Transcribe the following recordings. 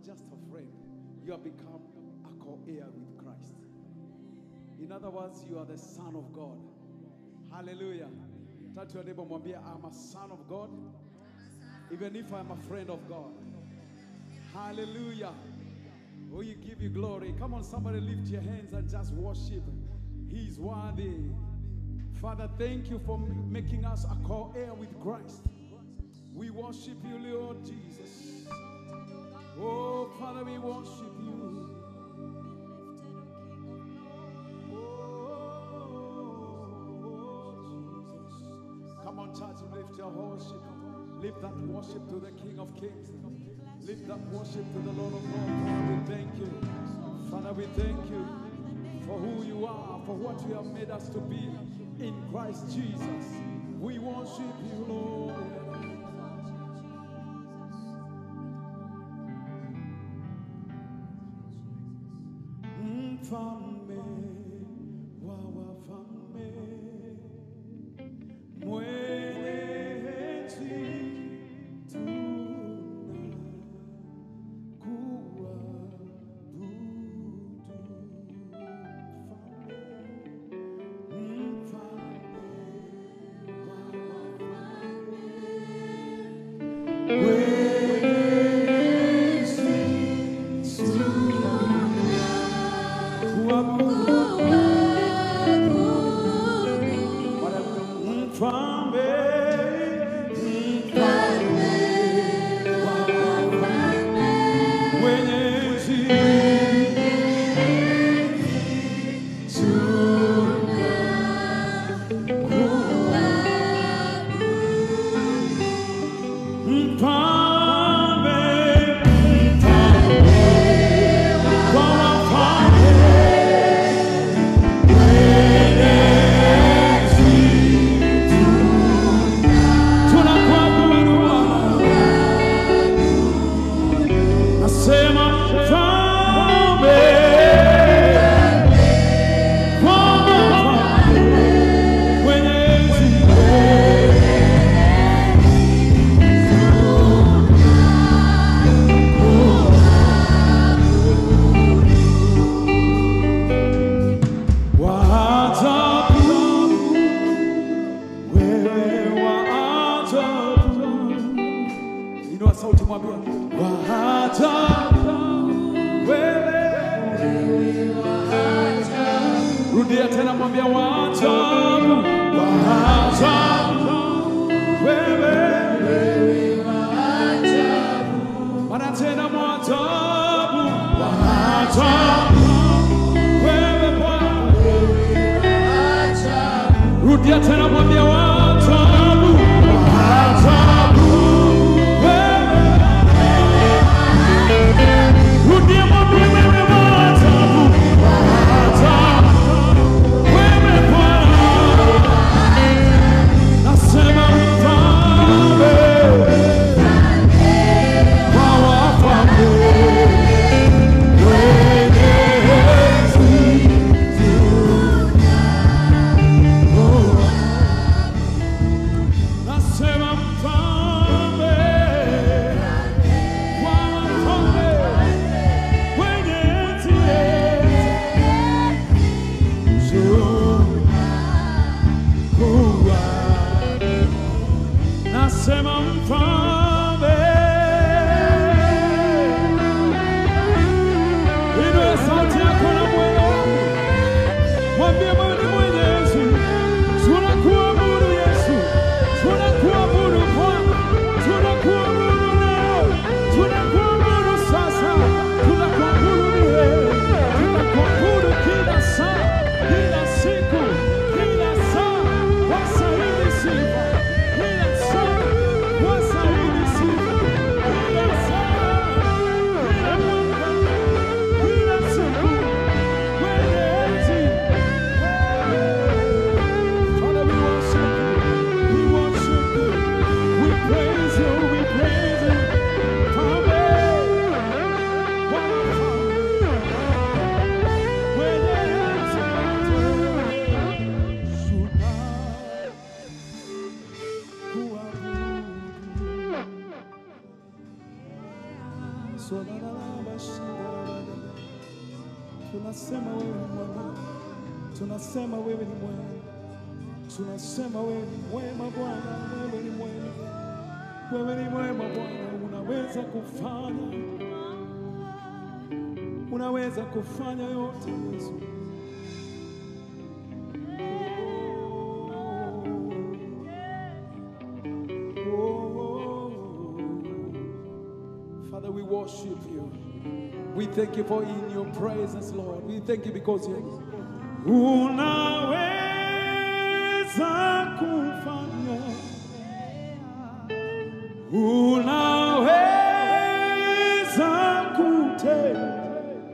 just a friend. You have become a co-heir with Christ. In other words, you are the son of God. Hallelujah. Tell your neighbor, I'm a son of God. Even if I'm a friend of God. Hallelujah. We give you glory. Come on, somebody lift your hands and just worship. He's worthy. Father, thank you for making us a co-heir with Christ. We worship you, Lord Jesus. Oh, Father, we worship you. Come on, church, lift your worship. Lift that worship to the King of Kings. Lift that worship to the Lord of Lords. Father, we thank you. Father, we thank you for who you are, for what you have made us to be in Christ Jesus. We worship you, Lord. Tunasema wewe ni mwema. Tunasema wewe ni mwema. Tunasema wewe ni mwema Bwana, wewe ni mwema. Wewe ni mwema Bwana, unaweza kufanya. Unaweza kufanya yote Yesu. Father, we worship you. We thank you for in your presence, Lord. We thank you because you unaweza kufanya. Unaweza kutenda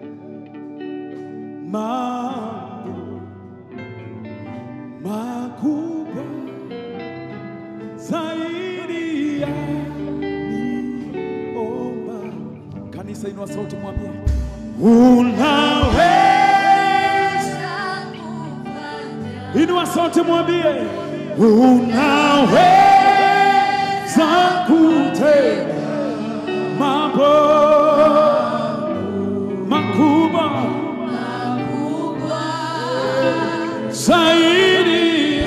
mambo makubwa zaidi ya niomba. Kanisa, inua sauti mwambie. Unaweza. Inua sauti mwambie. Unaweza kutenda mambo makubwa zaidi.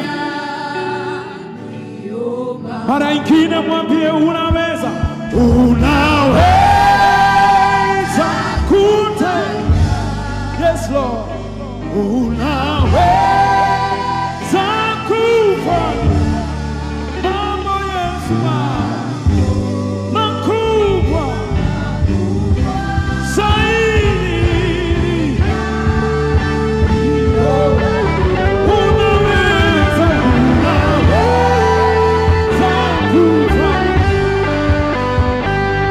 Mara ingine mwambie unaweza. Unaweza kutenda. Yes Lord. Unaweza kufanya mambo Yesu makubwa zaidi. Unaweza kufanya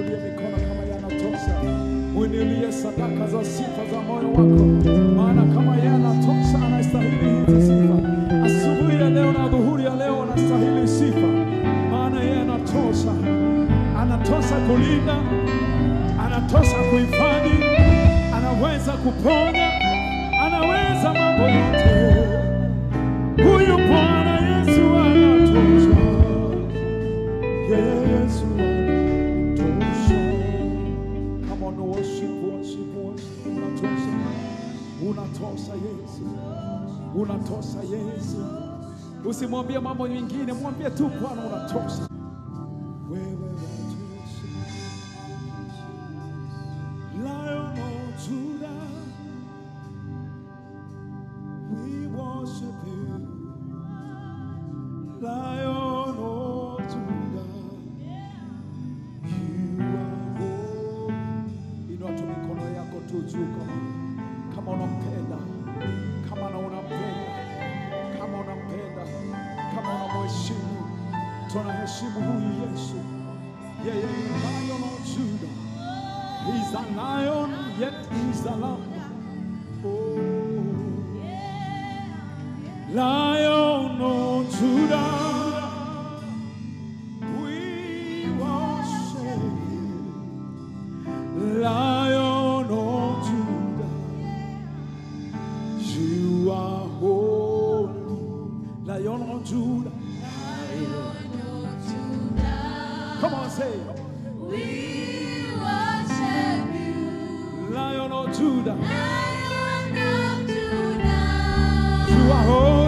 Inulie mikono kama yanatosha. Uinulie sadaka za sifa za moyo wako. Maana kama yanatosha anastahili hizi sifa. Asubuhi ya leo na dhuhuri ya leo anastahili sifa. Maana yeye anatosha. Anatosha kulinda. Anatosha kuhifadhi. Anaweza kuponya. Anaweza mambo yote. Huyu Bwana Yesu anatosha. Yesu anatosha. Come on, worship, worship, worship. Unatosha. Unatosha Yesu. Unatosha Yesu. Usimwambie mambo mengine, mwambie tu Bwana unatosha. Wewe unatosha. Lion of Judah, we worship you. Lion of Judah, you are holy. Inua tu mikono yako tu juu kama unampenda, kama unampenda, kama unampenda, kama unamheshimu. Tunaheshimu huyu Yesu. Yeye ni Lion of Judah. He's a lion, yet he's a lamb. Oh, Lion of Judah, we worship you. Lion of Judah, you are holy. Lion of Judah, come on, say it. We worship you. Lion of Judah, Lion of Judah, you are holy.